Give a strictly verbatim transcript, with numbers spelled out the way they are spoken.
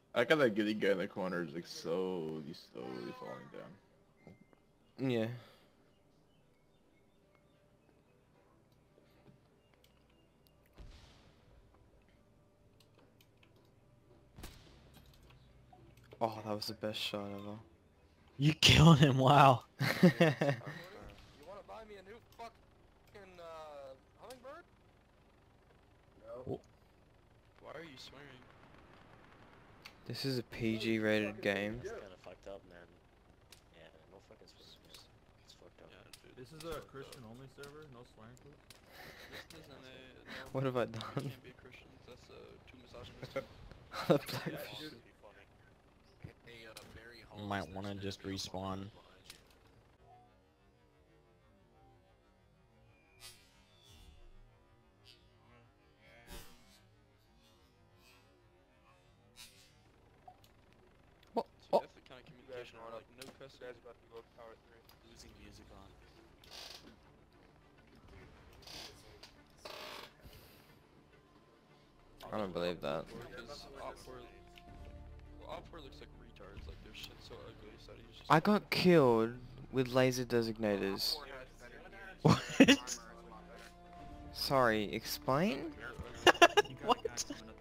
I got that giddy guy in the corner is like slowly, slowly falling down. Yeah. Oh, that was the best shot ever. You killed him, wow. You wanna buy me a new fucking uh, hummingbird? No. Why are you swearing? This is a P G rated game. It's kinda fucked up, man. Yeah, no fucking swears. It's fucked up. Yeah, dude. This is a Christian only server, no swearing please. This isn't a... No, What have I you done? can't be a Christian. That's uh, too misogynist. The blackfish. You might want to just respawn. What? See, Oh. that's the kind of communication where like no cussing. Guys about to go to tower three. Losing music on. I don't believe that. Because op four, well, op four looks like retards. Like their shit's so ugly. So he's just. I got killed with laser designators. What? Sorry, explain? What?